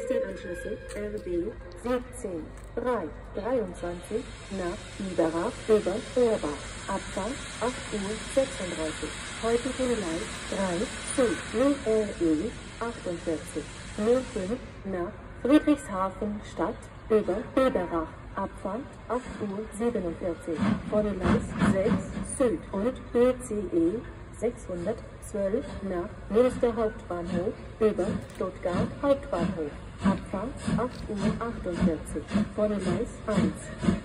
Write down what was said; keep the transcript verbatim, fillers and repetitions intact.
den Anschlüsse R B siebzehn drei dreiundzwanzig nach Biberach über Rohrbach. Abfahrt acht Uhr sechsunddreißig. Heutige Gleis drei Zug null R E achtundvierzig null fünf nach Friedrichshafen Stadt über Biberach. Abfahrt acht Uhr siebenundvierzig. Vordergleis sechs Süd und B C E sechshundertzwölf nach Münster Hauptbahnhof über Stuttgart Hauptbahnhof. Abfahrt acht Uhr achtundvierzig. Vordergleis eins